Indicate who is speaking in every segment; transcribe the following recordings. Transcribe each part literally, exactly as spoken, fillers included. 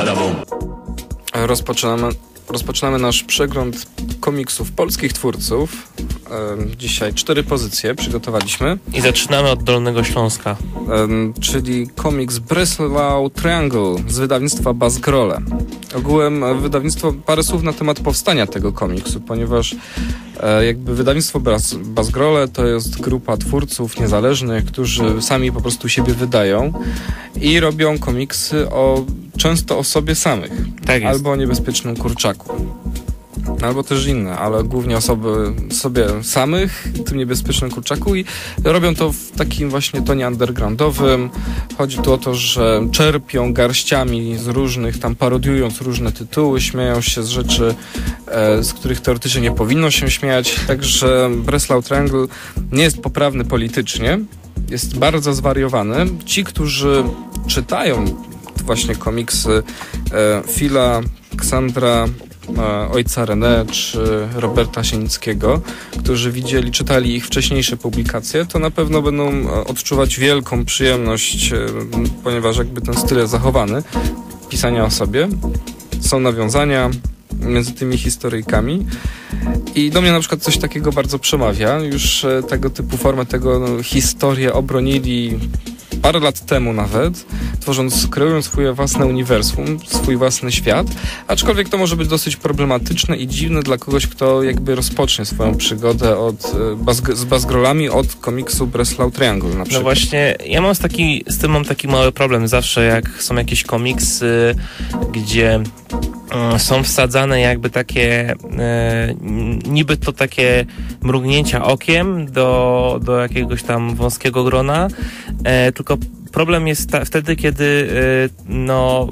Speaker 1: Rozpoczynamy, rozpoczynamy nasz przegląd komiksów polskich twórców. Dzisiaj cztery pozycje przygotowaliśmy.
Speaker 2: I zaczynamy od Dolnego Śląska.
Speaker 1: Czyli komiks Breslau Triangle z wydawnictwa Basgrole. Ogółem wydawnictwo, parę słów na temat powstania tego komiksu, ponieważ jakby wydawnictwo Bas, Basgrole to jest grupa twórców niezależnych, którzy sami po prostu siebie wydają i robią komiksy o, często o sobie samych.
Speaker 2: Tak jest.
Speaker 1: Albo o niebezpiecznym kurczaku. Albo też inne, ale głównie osoby sobie samych, tym niebezpiecznym kurczaku, i robią to w takim właśnie tonie undergroundowym. Chodzi tu o to, że czerpią garściami z różnych, tam parodiując różne tytuły, śmieją się z rzeczy, e, z których teoretycznie nie powinno się śmiać. Także Breslau Triangle nie jest poprawny politycznie, jest bardzo zwariowany. Ci, którzy czytają właśnie komiksy e, Phila, Ksandra, Ojca René czy Roberta Sienickiego, którzy widzieli, czytali ich wcześniejsze publikacje, to na pewno będą odczuwać wielką przyjemność, ponieważ jakby ten styl jest zachowany, pisania o sobie. Są nawiązania między tymi historyjkami i do mnie na przykład coś takiego bardzo przemawia. Już tego typu formę, tego no, historię obronili parę lat temu nawet, tworząc, kreując swoje własne uniwersum, swój własny świat, aczkolwiek to może być dosyć problematyczne i dziwne dla kogoś, kto jakby rozpocznie swoją przygodę od, z Basgrolami od komiksu Breslau Triangle na przykład.
Speaker 2: No właśnie, ja mam z, taki, z tym mam taki mały problem zawsze, jak są jakieś komiksy, gdzie są wsadzane jakby takie e, niby to takie mrugnięcia okiem do, do jakiegoś tam wąskiego grona, e, tylko problem jest ta, wtedy, kiedy e, no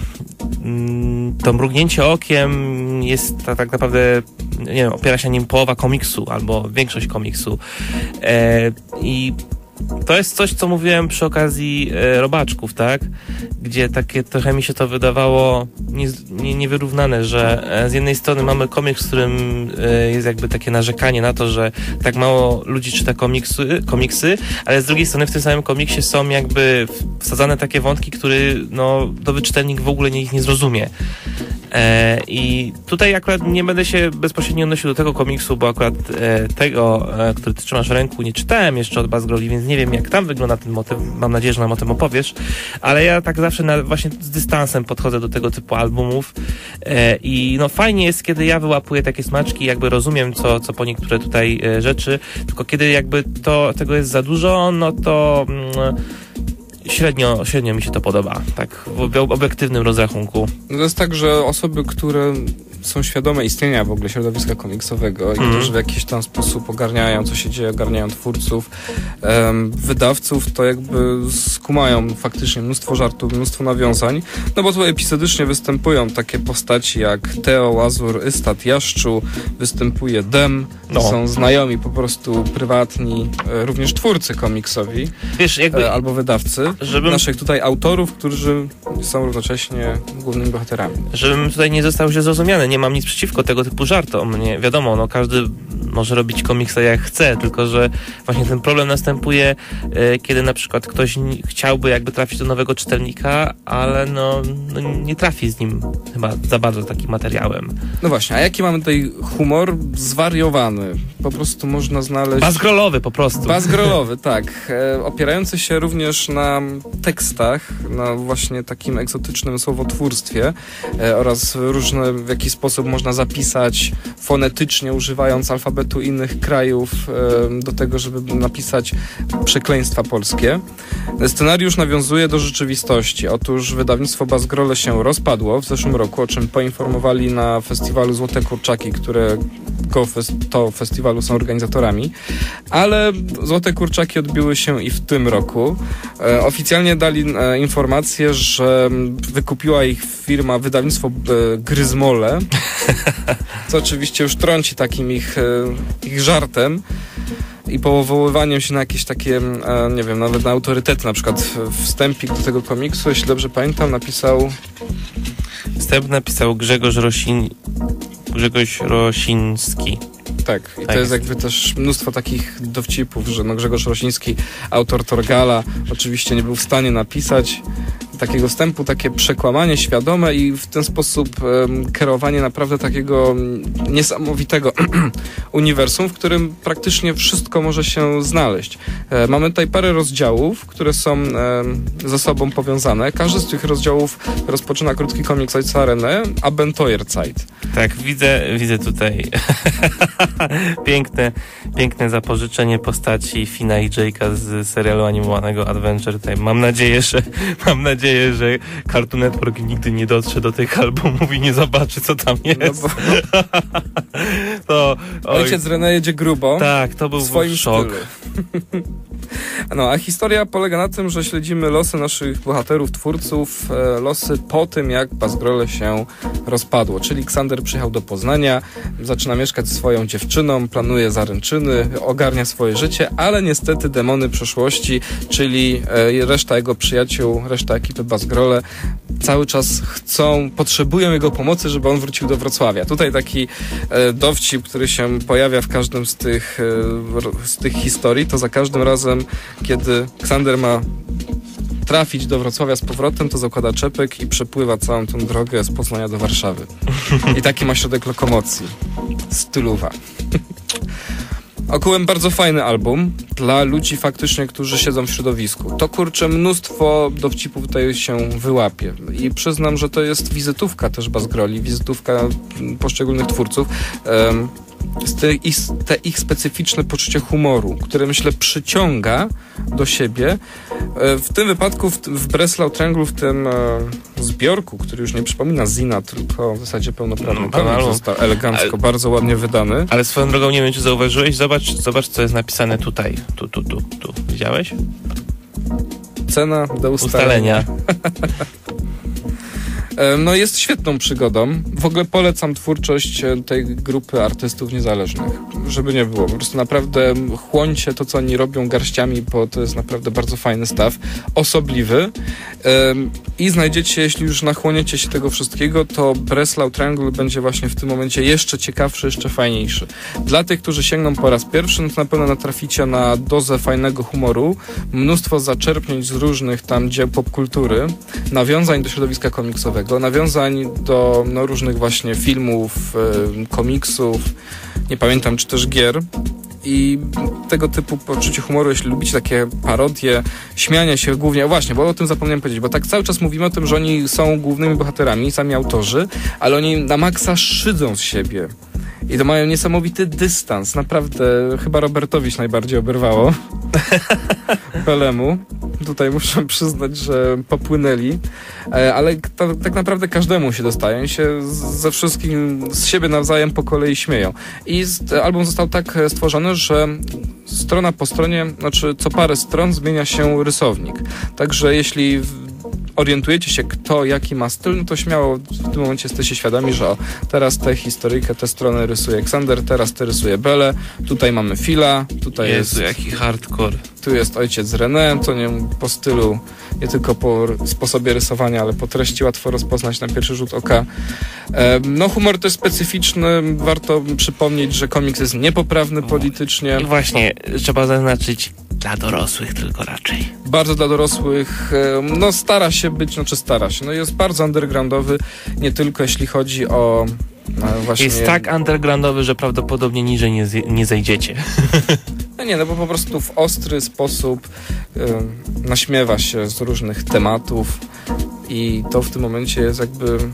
Speaker 2: m, to mrugnięcie okiem jest ta, tak naprawdę, nie wiem, opiera się nim połowa komiksu albo większość komiksu e, i to jest coś, co mówiłem przy okazji e, Robaczków, tak? Gdzie takie trochę mi się to wydawało nie, nie, niewyrównane, że e, z jednej strony mamy komiks, w którym e, jest jakby takie narzekanie na to, że tak mało ludzi czyta komiksy, komiksy, ale z drugiej strony w tym samym komiksie są jakby wsadzane takie wątki, które no, nowy czytelnik w ogóle nie, ich nie zrozumie. E, I tutaj akurat nie będę się bezpośrednio odnosił do tego komiksu, bo akurat e, tego, e, który ty trzymasz w ręku, nie czytałem jeszcze od Basgroli, więc nie wiem, jak tam wygląda ten motyw. Mam nadzieję, że nam o tym opowiesz, ale ja tak zawsze na, właśnie z dystansem podchodzę do tego typu albumów e, i no fajnie jest, kiedy ja wyłapuję takie smaczki, jakby rozumiem, co, co po niektóre tutaj e, rzeczy, tylko kiedy jakby to, tego jest za dużo, no to mm, Średnio, średnio mi się to podoba, tak w obiektywnym rozrachunku.
Speaker 1: No to jest tak, że osoby, które są świadome istnienia w ogóle środowiska komiksowego i
Speaker 2: mm.
Speaker 1: którzy w jakiś tam sposób ogarniają, co się dzieje, ogarniają twórców, um, wydawców, to jakby skumają faktycznie mnóstwo żartów, mnóstwo nawiązań, no bo tutaj epizodycznie występują takie postaci jak Teo, Łazur, Ystat, Jaszczu, występuje Dem,
Speaker 2: no.
Speaker 1: Są znajomi po prostu prywatni, również twórcy komiksowi,
Speaker 2: wiesz, jakby,
Speaker 1: albo wydawcy, żebym, naszych tutaj autorów, którzy są równocześnie głównymi bohaterami.
Speaker 2: Żebym tutaj nie został źle zrozumiany, nie mam nic przeciwko tego typu żartom, nie wiadomo, no każdy może robić komiksa jak chce, tylko że właśnie ten problem następuje, e, kiedy na przykład ktoś n- chciałby jakby trafić do nowego czytelnika, ale no, no nie trafi z nim chyba za bardzo takim materiałem.
Speaker 1: No właśnie, a jaki mamy tutaj humor? Zwariowany. Po prostu można znaleźć...
Speaker 2: Basgrolowy po prostu.
Speaker 1: Basgrolowy, tak. E, opierający się również na tekstach, na właśnie takim egzotycznym słowotwórstwie e, oraz różne, w jaki sposób można zapisać fonetycznie, używając alfabetu innych krajów e, do tego, żeby napisać przekleństwa polskie. Scenariusz nawiązuje do rzeczywistości. Otóż wydawnictwo Basgrole się rozpadło w zeszłym roku, o czym poinformowali na festiwalu Złote Kurczaki, które to festiwalu są organizatorami, ale Złote Kurczaki odbiły się i w tym roku. E, oficjalnie dali e, informację, że wykupiła ich firma, wydawnictwo e, Gryzmole, co oczywiście już trąci takim ich, e, ich żartem i powoływaniem się na jakieś takie, e, nie wiem, nawet na autorytety, na przykład wstępik do tego komiksu, jeśli dobrze pamiętam, napisał...
Speaker 2: Wstęp napisał Grzegorz Rosin... Grzegorz Rosiński.
Speaker 1: Tak, i
Speaker 2: tak
Speaker 1: to jest,
Speaker 2: jest
Speaker 1: jakby też mnóstwo takich dowcipów, że no Grzegorz Rosiński, autor Torgala, oczywiście nie był w stanie napisać takiego wstępu, takie przekłamanie świadome i w ten sposób um, kierowanie naprawdę takiego niesamowitego uniwersum, w którym praktycznie wszystko może się znaleźć. E, mamy tutaj parę rozdziałów, które są e, ze sobą powiązane. Każdy z tych rozdziałów rozpoczyna krótki komiks ojca René, Abenteuerzeit.
Speaker 2: Tak, widzę, widzę tutaj piękne, piękne zapożyczenie postaci Fina i Jake'a z serialu animowanego Adventure Time. Mam nadzieję, że mam nadzieję, że Cartoon Network nigdy nie dotrze do tych albumów i nie zobaczy, co tam jest. No bo... to,
Speaker 1: Ojciec René jedzie grubo.
Speaker 2: Tak, to był
Speaker 1: w swoim
Speaker 2: szok.
Speaker 1: No, a historia polega na tym, że śledzimy losy naszych bohaterów, twórców, e, losy po tym, jak Bazgrole się rozpadło. Czyli Xander przyjechał do Poznania, zaczyna mieszkać z swoją dziewczyną, planuje zaręczyny, ogarnia swoje życie, ale niestety demony przeszłości, czyli e, reszta jego przyjaciół, reszta ekipy Bazgrole cały czas chcą, potrzebują jego pomocy, żeby on wrócił do Wrocławia. Tutaj taki e, dowcip, który się pojawia w każdym z tych, e, z tych historii, to za każdym razem, kiedy Xander ma trafić do Wrocławia z powrotem, to zakłada czepek i przepływa całą tą drogę z Poznania do Warszawy. I taki ma środek lokomocji. Styluwa. Ogółem bardzo fajny album dla ludzi faktycznie, którzy siedzą w środowisku. To kurczę, mnóstwo dowcipów tutaj się wyłapie. I przyznam, że to jest wizytówka też Bazgroli, wizytówka poszczególnych twórców. Um, Te ich, te ich specyficzne poczucie humoru, które myślę przyciąga do siebie. W tym wypadku w, w Breslau Triangle, w tym e, zbiorku, który już nie przypomina zina, tylko w zasadzie pełnoprawny komiks, został elegancko, ale, bardzo ładnie wydany.
Speaker 2: Ale swoją drogą, nie wiem, czy zauważyłeś, zobacz, zobacz co jest napisane tutaj. Tu, tu, tu, tu. Widziałeś?
Speaker 1: Cena do ustalenia. ustalenia. No jest świetną przygodą. W ogóle polecam twórczość tej grupy artystów niezależnych. Żeby nie było. Po prostu naprawdę chłońcie to, co oni robią garściami, bo to jest naprawdę bardzo fajny staw. Osobliwy. I znajdziecie, jeśli już nachłoniecie się tego wszystkiego, to Breslau Triangle będzie właśnie w tym momencie jeszcze ciekawszy, jeszcze fajniejszy. Dla tych, którzy sięgną po raz pierwszy, no to na pewno natraficie na dozę fajnego humoru, mnóstwo zaczerpnięć z różnych tam dzieł popkultury, nawiązań do środowiska komiksowego, nawiązań do no, różnych właśnie filmów, y, komiksów, nie pamiętam, czy też gier. I tego typu poczucie humoru, jeśli lubicie takie parodie, śmianie się głównie, właśnie, bo o tym zapomniałem powiedzieć, bo tak cały czas mówimy o tym, że oni są głównymi bohaterami, sami autorzy, ale oni na maksa szydzą z siebie. I to mają niesamowity dystans. Naprawdę, chyba Robertowi się najbardziej oberwało. Pelemu. Tutaj muszę przyznać, że popłynęli. Ale to, tak naprawdę każdemu się dostaje. Oni się ze wszystkim, z siebie nawzajem po kolei śmieją. I album został tak stworzony, że strona po stronie, znaczy co parę stron zmienia się rysownik. Także jeśli orientujecie się, kto jaki ma styl, no to śmiało w tym momencie jesteście świadomi, że o, teraz tę historyjkę, tę stronę rysuje Xander, teraz tę rysuje Belle, tutaj mamy Phila, tutaj
Speaker 2: Jezu,
Speaker 1: jest...
Speaker 2: jaki hardcore.
Speaker 1: Tu jest ojciec René, to nie po stylu, nie tylko po sposobie rysowania, ale po treści łatwo rozpoznać na pierwszy rzut oka. E, no humor to jest specyficzny, warto przypomnieć, że komiks jest niepoprawny politycznie.
Speaker 2: I właśnie, trzeba zaznaczyć, dla dorosłych tylko raczej.
Speaker 1: Bardzo dla dorosłych, no stara się być, znaczy stara się, no jest bardzo undergroundowy, nie tylko jeśli chodzi o no właśnie...
Speaker 2: Jest tak undergroundowy, że prawdopodobnie niżej nie, z- nie zejdziecie.
Speaker 1: No nie, no bo po prostu w ostry sposób y, naśmiewa się z różnych tematów i to w tym momencie jest jakby y,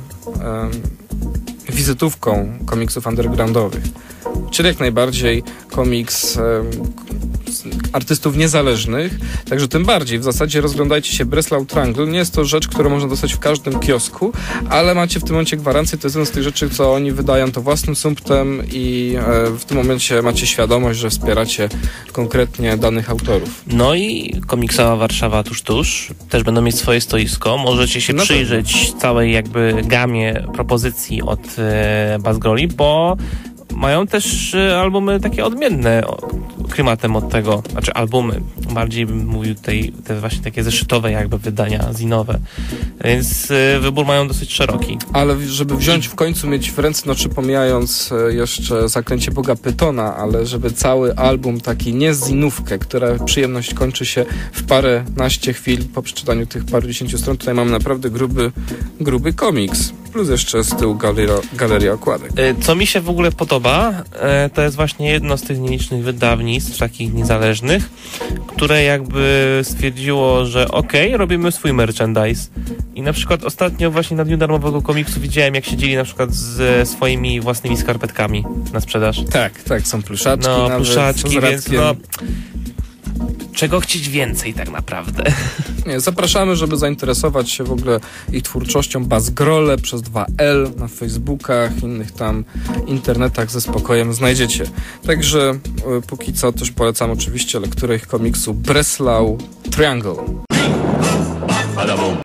Speaker 1: wizytówką komiksów undergroundowych. Czyli jak najbardziej komiks y, artystów niezależnych, także tym bardziej w zasadzie rozglądajcie się Breslau Triangle. Nie jest to rzecz, którą można dostać w każdym kiosku, ale macie w tym momencie gwarancję, to jest jedna z tych rzeczy, co oni wydają to własnym sumptem i e, w tym momencie macie świadomość, że wspieracie konkretnie danych autorów.
Speaker 2: No i komiksowa Warszawa tuż tuż też będą mieć swoje stoisko. Możecie się no przyjrzeć to... całej jakby gamie propozycji od e, Bazgroli, bo mają też albumy takie odmienne klimatem od tego, znaczy albumy, bardziej bym mówił tutaj te właśnie takie zeszytowe jakby wydania zinowe. Więc y, wybór mają dosyć szeroki.
Speaker 1: Ale żeby wziąć w końcu, mieć w ręce, no czy pomijając jeszcze Zaklęcie Boga Pytona, ale żeby cały album, taki nie zinówkę, która przyjemność kończy się w paręnaście chwil po przeczytaniu tych paru dziesięciu stron, tutaj mamy naprawdę gruby, gruby komiks. Plus jeszcze z tyłu galeria, galeria okładek.
Speaker 2: Co mi się w ogóle podoba, to jest właśnie jedno z tych nielicznych wydawnictw, takich niezależnych, które jakby stwierdziło, że okej, okay, robimy swój merchandise. I na przykład ostatnio właśnie na Dniu Darmowego Komiksu widziałem, jak siedzieli na przykład ze swoimi własnymi skarpetkami na sprzedaż.
Speaker 1: Tak, tak, są pluszaczki.
Speaker 2: No,
Speaker 1: nawet,
Speaker 2: pluszaczki, więc no... Czego chcieć więcej tak naprawdę?
Speaker 1: Nie, zapraszamy, żeby zainteresować się w ogóle ich twórczością. Bazgrole przez dwa L na Facebookach, innych tam internetach ze spokojem znajdziecie. Także y, póki co też polecam oczywiście lekturę ich komiksu Breslau Triangle.